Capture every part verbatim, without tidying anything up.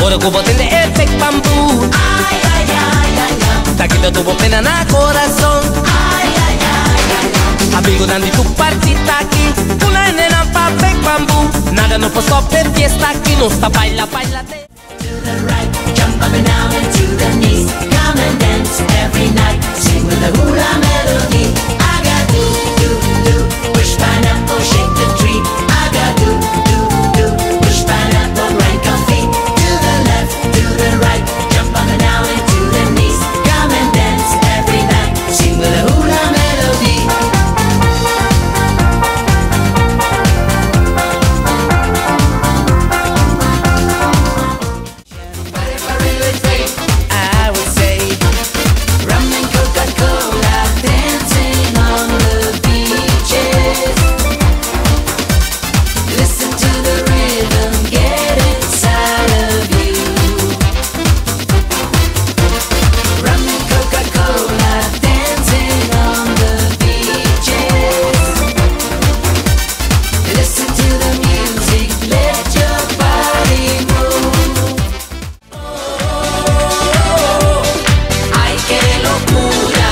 Ora que vou tender efeito bambu. Ay, ay, ay, ay, ay. Daquilo tuvo pena na coração. Ay, ay, ay, ay, ay. Amigo, dandi tu partita aqui. Pula nena pa fake bambu. Nada no posso per fiesta aqui. Não está baila, baila de. To the right, jump up and down and to the knees. Come and dance every night. Sing with the hula melody. I got do, do, do. Push pineapple, shake the tree. I got do, do, do. Push pineapple, grind coffee. To the left, to the right. Jump up and down and to the knees. Come and dance every night. Sing with the hula melody. I would say Rum and Coca-Cola, dancing on the beaches. Listen to the rhythm, get inside of you. Rum and Coca-Cola, dancing on the beaches. Listen to the music, let your body move. Ay, qué locura.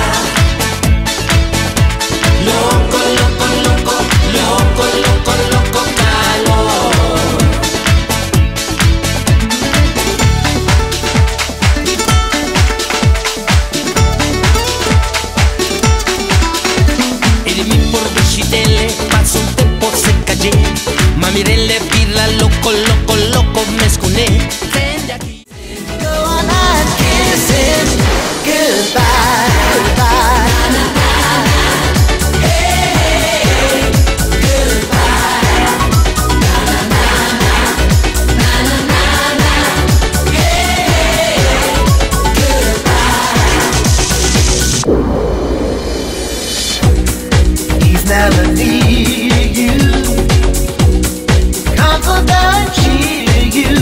Loco, loco, loco, loco, loco, loco, calor. Edimi por Bicitelle, passo un tempo seccaggé. Ma Mirelle pirla loco, loco, loco, mescone. Prendi aquí. Go on and kiss him goodbye, goodbye. Na, na, na, na. Hey, hey, hey, goodbye. Na, na, na, na. Na, na, na, na. Hey, hey, hey, goodbye. He's never near you. Comfort and cheer you.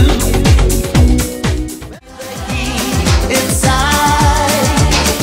Inside.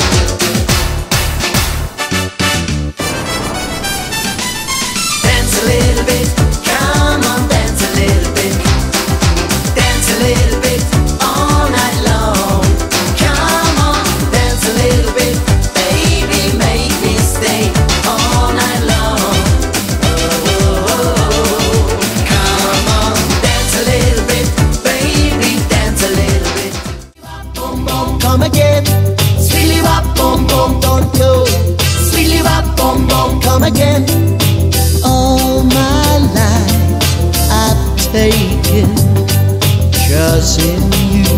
Dance a little bit, come on, dance a little bit. Dance a little bit, all night long. Come on, dance a little bit, baby, make me stay all night long. Oh, oh, oh. Come on, dance a little bit, baby, dance a little bit. Boom, boom, come again. Sweetly wop, boom, boom, don't go. Sweetly wop, boom, boom, come again. All my life I've taken trust in you.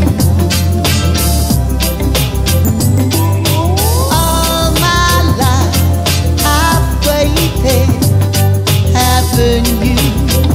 All my life I've waited, having you.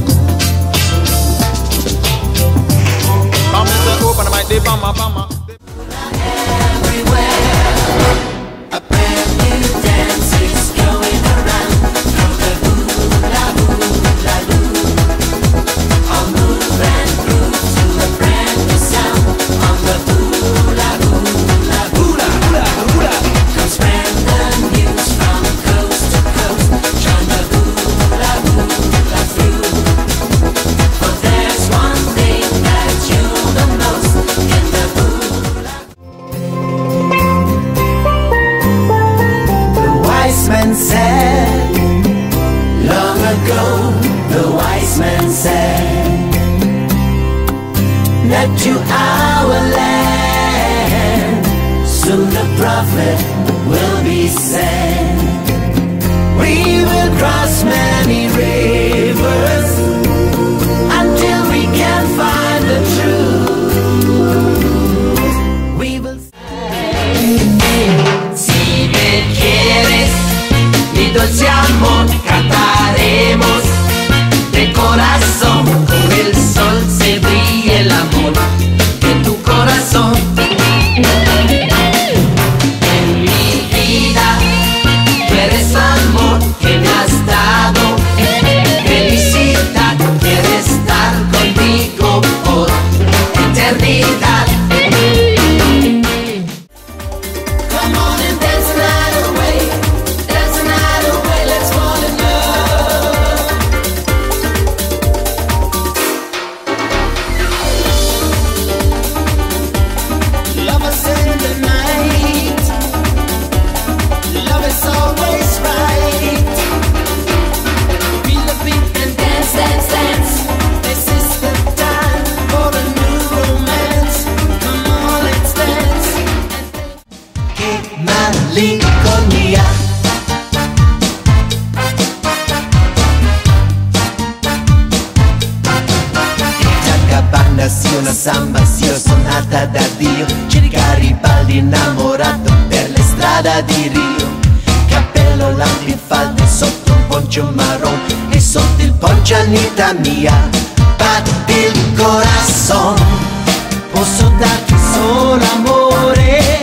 A brand new dance is going around. From the hula hula hoo. I'll move and groove to a brand new sound. On the hula hula hula hula hula. Come spread the news from coast to coast. Join the hula hula through. For there's one thing that you'll know most in the hula. The wise man said, long ago, the wise man said, that to our land, soon the prophet will be sent. We will cross many rivers until we can find the truth. We will Si me quieres, mi dulce amor, cantaremos de corazón. Con el sol se brilla el amor de tu corazón. En mi vida, tú eres amor que me has dado felicidad. sì una samba, sì io sono nata da Dio. C'eri Garibaldi innamorato per le strade di Rio. Cappello, lampi e falde sotto un poncio marron, e sotto il poncio Anita mia, batti il corazon. Posso darti solo amore.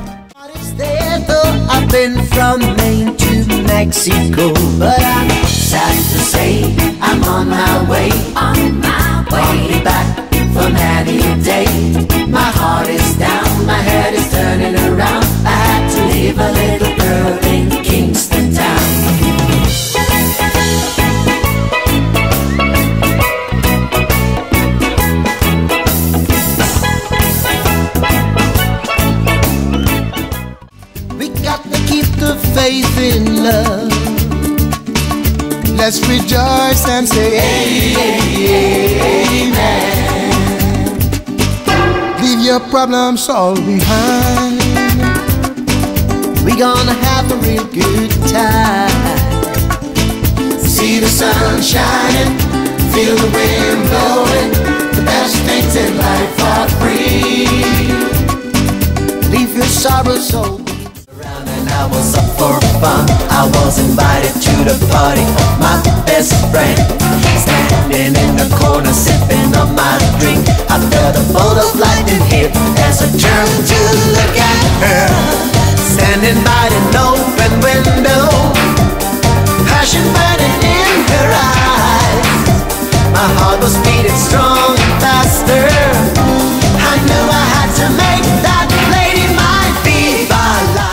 I've been from Maine to Mexico, but I'm sad to say I'm on my way. On my way. I'll be back from any day. My heart is down, my head is turning around. I had to leave a little girl in Kingston town. Faith in love. Let's rejoice and say amen. Leave your problems all behind. We're gonna have a real good time. See the sun shining, feel the wind blowing. The best things in life are free. Leave your sorrows so. I was up for fun, I was invited to the party of my best friend. Standing in the corner sipping on my drink, I felt a bolt of lightning hit as I turned to look at her. Standing by an open window, passion burning in her eyes. My heart was beating strong and faster. I knew I had to make that lady mine, be my life.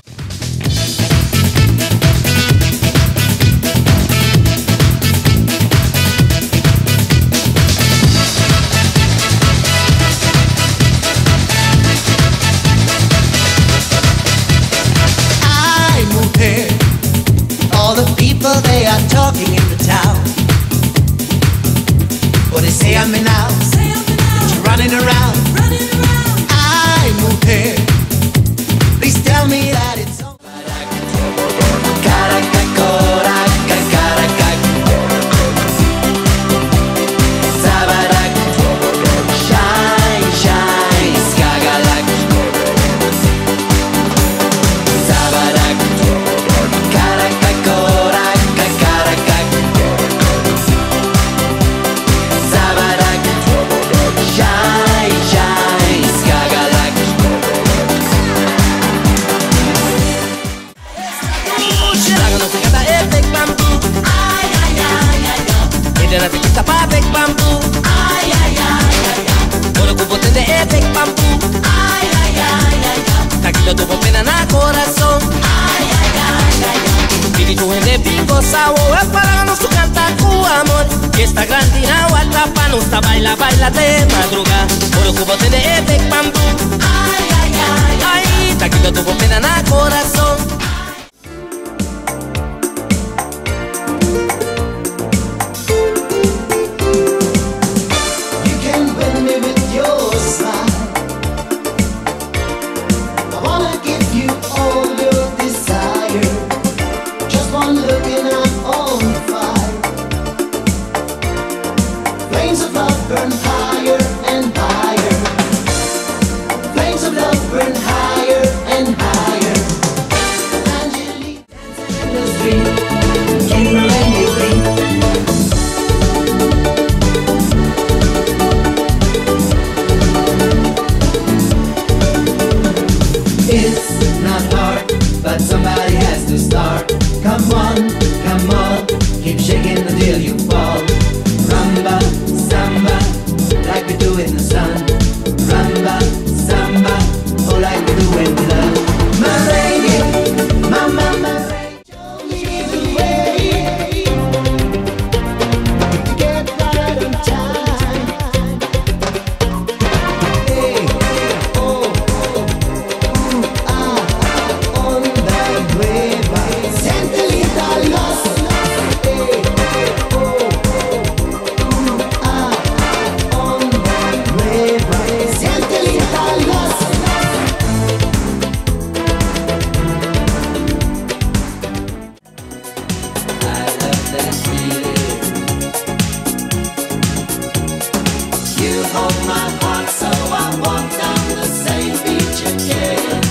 They are talking in the town. What they say I'm in now, that you're running around. I moved here. Please tell me that it's all. Shine, shine, skagalak. Zabarak, karakakora. Tranquilo, tu pena na corazón. Vini tu gente pingo sabo, es para no su canta cu amor. Que esta grande na alta pa no sta baila baila de madruga. Oro cubo tiene efect bambú. Ay ay ay ay. Tranquilo, tu pena na corazón. Burn higher and higher. Flames of love burn higher and higher. Angelique dancing in the street, Kimber and Maybelline. It's not hard, but somebody has to start. Come on, come on, keep shaking until you fall. Rumba, samba, like we do in the sun. Rumba, samba, oh like we do in love. My lady, my mama, show me the way to get right on time. Hey, oh, oh, ooh, ah, on the nueva Centelita Los. Hey, oh, ooh, ah, on the nueva. my heart, so I walk down the same beach again.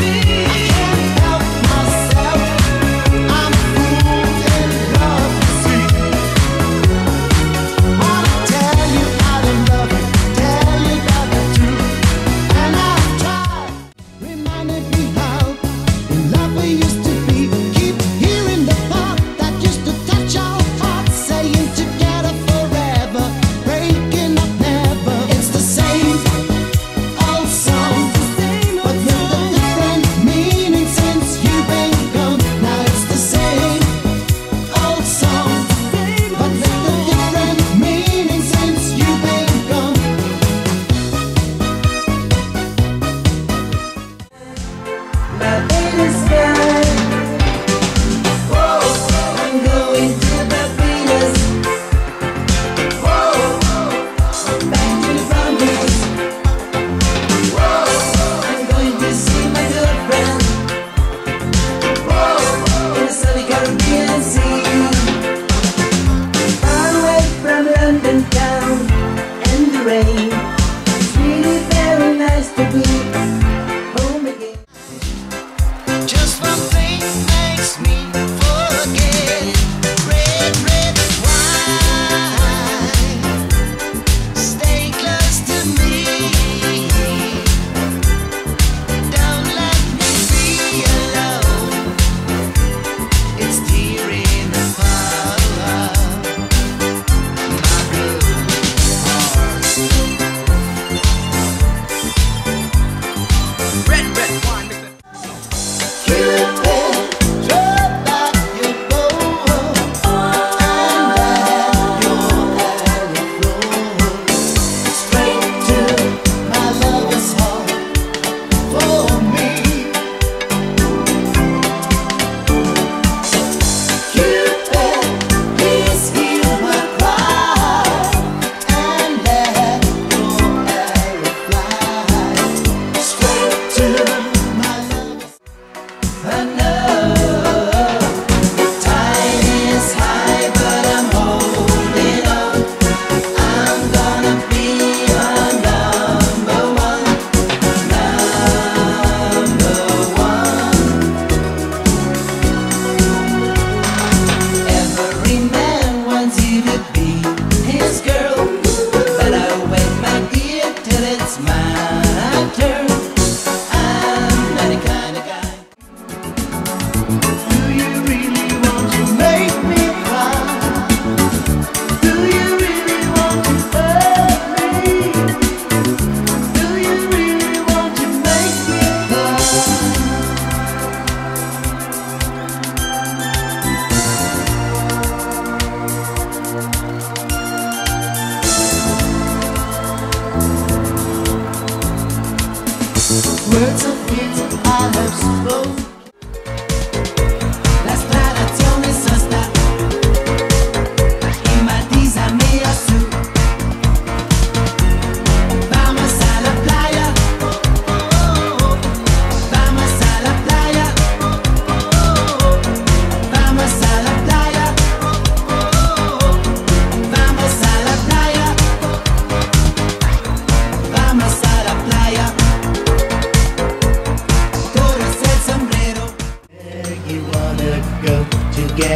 See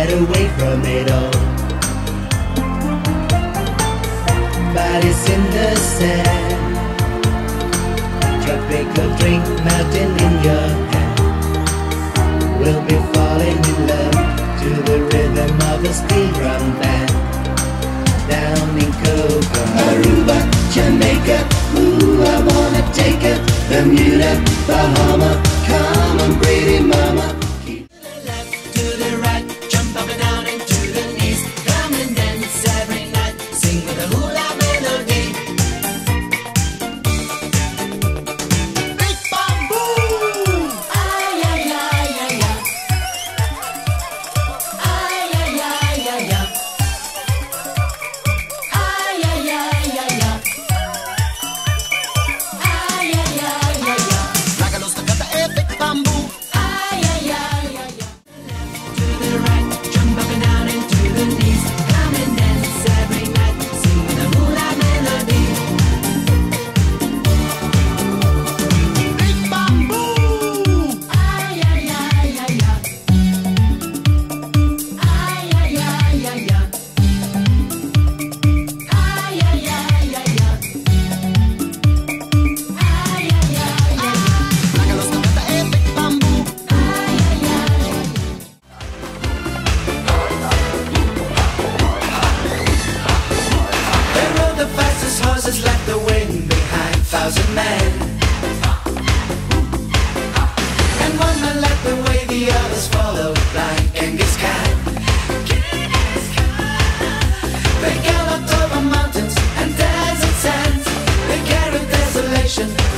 get away from it all. Bodies in the sand, tropical drink melting in your hand. We'll be falling in love to the rhythm of a steel drum band. Down in Copa, Aruba, Jamaica, ooh, I wanna take her. Bermuda, Bahama, come on, pretty mama. Keep To the left, to the right, jump up and down and to the knees. Come and dance every night, sing with the hula melody. Big bamboo! Ay, ay, ay, ay, ay. Ay, ay, ay, ay, ay. Ay, ay, ay, ay, ay. Ay, ay, ay, ay, ay. Lágalos tocata e big bamboo. Ay, ay, ay, ay, ay. To the right, jump up and down and to the knees. Come and dance every night, sing the hula melody. Big bamboo. Ay, ay, ay, ay, ay. Ay, ay, ay, ay, ay. Ay, ay, ay, ay, ay. Ay, ay, ay, ay, ay. Lágalos tocata e big bamboo. Ay, ay, ay, ay. They rode the fastest horses, left the wind behind, thousand men. And one man led the way, the others followed like Genghis Khan. They galloped over mountains and desert sands. They carried desolation